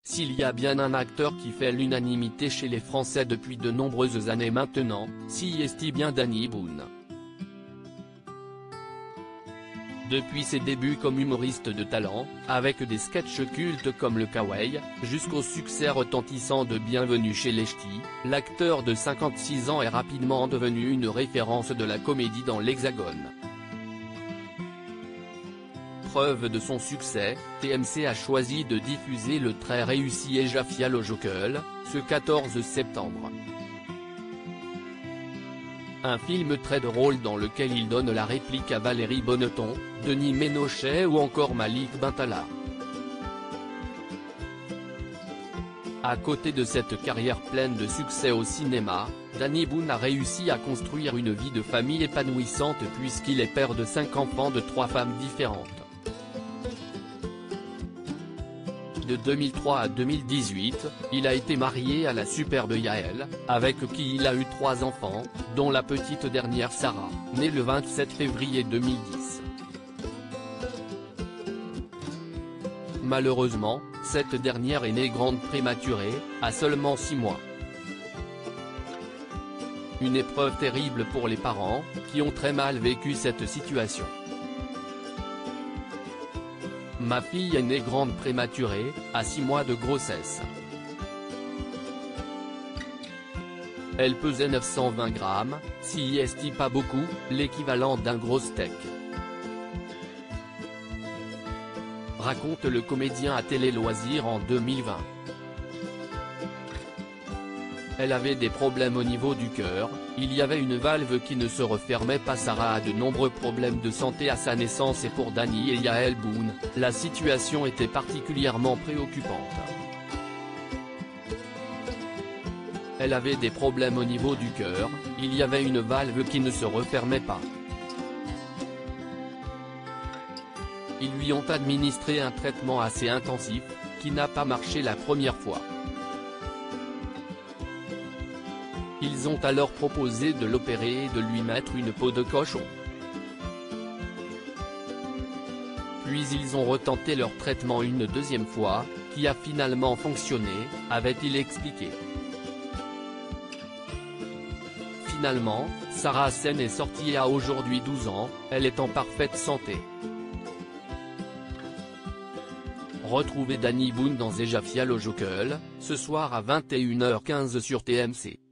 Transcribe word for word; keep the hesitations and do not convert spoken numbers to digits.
s'il y a bien un acteur qui fait l'unanimité chez les Français depuis de nombreuses années maintenant, c'est bien Danny Boone. Depuis ses débuts comme humoriste de talent, avec des sketchs cultes comme le Kawaii, jusqu'au succès retentissant de Bienvenue chez les Ch'tis, l'acteur de cinquante-six ans est rapidement devenu une référence de la comédie dans l'Hexagone. Preuve de son succès, T M C a choisi de diffuser le très réussi Ejafia le Jokel, ce quatorze septembre. Un film très drôle dans lequel il donne la réplique à Valérie Bonneton, Denis Ménochet ou encore Malik Bentala. À côté de cette carrière pleine de succès au cinéma, Danny Boone a réussi à construire une vie de famille épanouissante puisqu'il est père de cinq enfants de trois femmes différentes. De deux mille trois à deux mille dix-huit, il a été marié à la superbe Yael, avec qui il a eu trois enfants, dont la petite dernière Sarah, née le vingt-sept février deux mille dix. Malheureusement, cette dernière est née grande prématurée, à seulement six mois. Une épreuve terrible pour les parents, qui ont très mal vécu cette situation. Ma fille est née grande prématurée, à six mois de grossesse. Elle pesait neuf cent vingt grammes, si est pas beaucoup, l'équivalent d'un gros steak. Raconte le comédien à Télé Loisirs en deux mille vingt. Elle avait des problèmes au niveau du cœur, il y avait une valve qui ne se refermait pas. Sarah a de nombreux problèmes de santé à sa naissance et pour Danny et Yael Boone, la situation était particulièrement préoccupante. Elle avait des problèmes au niveau du cœur, il y avait une valve qui ne se refermait pas. Ils lui ont administré un traitement assez intensif, qui n'a pas marché la première fois. Ils ont alors proposé de l'opérer et de lui mettre une peau de cochon. Puis ils ont retenté leur traitement une deuxième fois, qui a finalement fonctionné, avait-il expliqué. Finalement, Sarah Sen est sortie et a aujourd'hui douze ans, elle est en parfaite santé. Retrouvez Danny Boone dans Ejafia le Jokel, ce soir à vingt et une heures quinze sur T M C.